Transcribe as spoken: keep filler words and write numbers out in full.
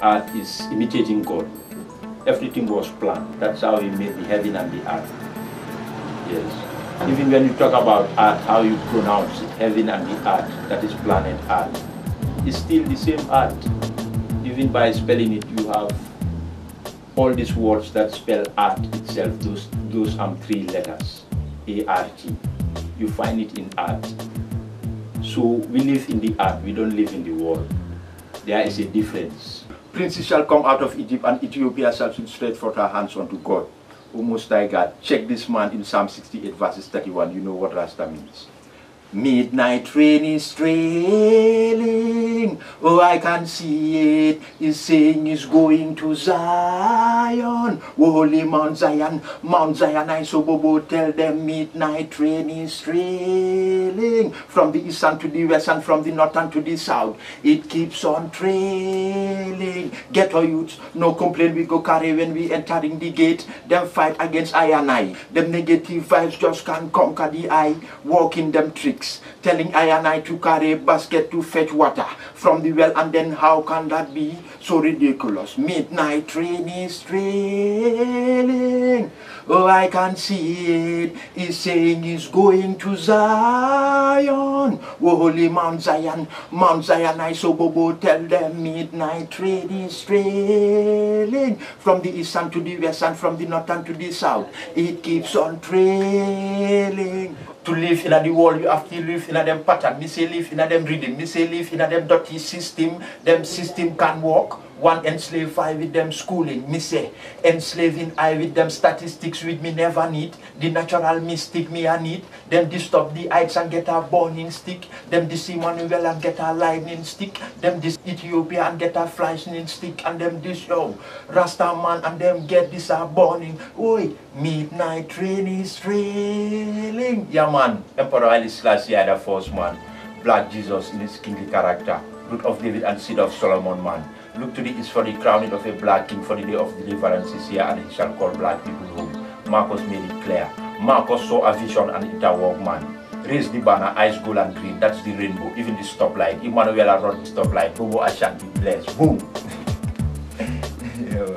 art is imitating God. Everything was planned. That's how he made the heaven and the earth. Yes. Even when you talk about art, how you pronounce it, heaven and the earth, that is planet Earth, it's still the same art. Even by spelling it, you have all these words that spell art itself, those, those um, three letters, A R T. You find it in art. So we live in the art, we don't live in the world. There is a difference. Princes shall come out of Egypt, and Ethiopia shall stretch forth her hands unto God. O Most High God, check this man in Psalm sixty-eight verses thirty-one. You know what Rasta means. Midnight rain is trailing, oh I can see it, he's saying he's going to Zion, oh holy Mount Zion, Mount Zion, I so Bobo tell them midnight rain is trailing, from the east and to the west and from the north and to the south, it keeps on trailing. Get our youths, no complaint we go carry when we entering the gate, them fight against I and I, them negative vibes just can't conquer the eye, walk in them tricks. Telling I and I to carry a basket to fetch water from the well, and then how can that be so ridiculous? Midnight rain is trailing, oh I can see it, he's saying he's going to Zion, oh holy Mount Zion, Mount Zion, I so Bobo tell them midnight rain is trailing, from the east and to the west and from the north and to the south, it keeps on trailing. To live in the world, you have to live in a them pattern. Me say live in a them reading. Me say live in a them dirty system. Them system can work. One enslave I with them schooling. Me say enslaving I with them statistics with me never need. The natural mystic me I need. Them disturb the heights and get a burning stick. Them this Emmanuel and get a lightning stick. Them this Ethiopia and get a flying stick. And them this yo Rasta man and them get this a burning. Oi, midnight rain is trailing. Yeah man, Emperor Haile Selassie the first man. Black Jesus in his kingly character. Root of David and seed of Solomon man. Look to the east for the crowning of a black king, for the day of deliverance is here, and he shall call black people home. Marcus made it clear. Marcus saw a vision and it a walk man. Raise the banner, eyes gold and green, that's the rainbow, even the stoplight. Emmanuel run the stoplight, Bobo Ashanti bless. Boom!